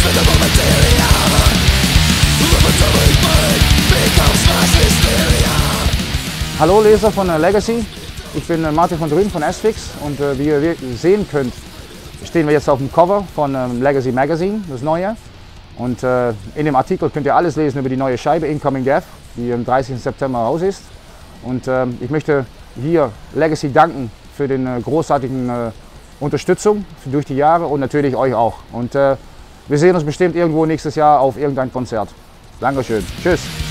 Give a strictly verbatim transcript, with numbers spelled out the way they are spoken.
Hallo Leser von Legacy, ich bin Martin von Drüben von S-Fix und äh, wie ihr sehen könnt, stehen wir jetzt auf dem Cover von ähm, Legacy Magazine, das neue. Und äh, in dem Artikel könnt ihr alles lesen über die neue Scheibe Incoming Death, die am dreißigsten September raus ist. Und äh, ich möchte hier Legacy danken für die äh, großartigen äh, Unterstützung durch die Jahre und natürlich euch auch. Und äh, wir sehen uns bestimmt irgendwo nächstes Jahr auf irgendein Konzert. Dankeschön. Tschüss.